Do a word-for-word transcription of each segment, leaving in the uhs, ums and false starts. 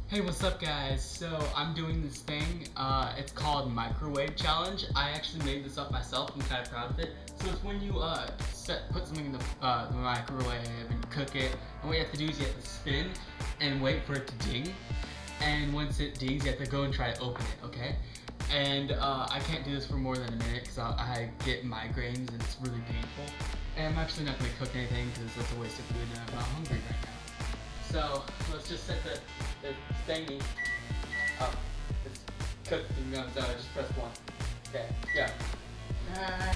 Hey, what's up guys? So I'm doing this thing, uh, it's called Microwave Challenge. I actually made this up myself, I'm kind of proud of it. So it's when you uh, set, put something in the, uh, the microwave and you cook it, and what you have to do is you have to spin and wait for it to ding. And once it dings, you have to go and try to open it, okay? And uh, I can't do this for more than a minute because I, I get migraines and it's really painful. And I'm actually not going to cook anything because that's a waste of food and I'm not hungry right now. So let's just set the, the thingy up. It's cooked and gone, so just press one. Okay, go. Uh,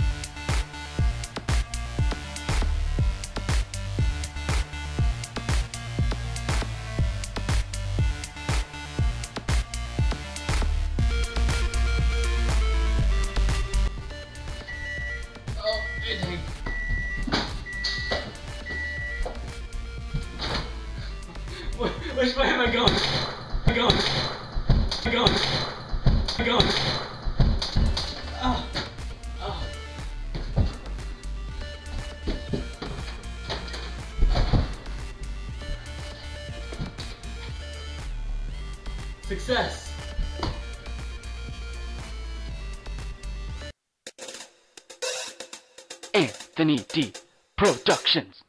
oh, it dang. Which way am I going? I'm going. I'm going. I'm going. Oh. Oh. Success. Anthony D Productions.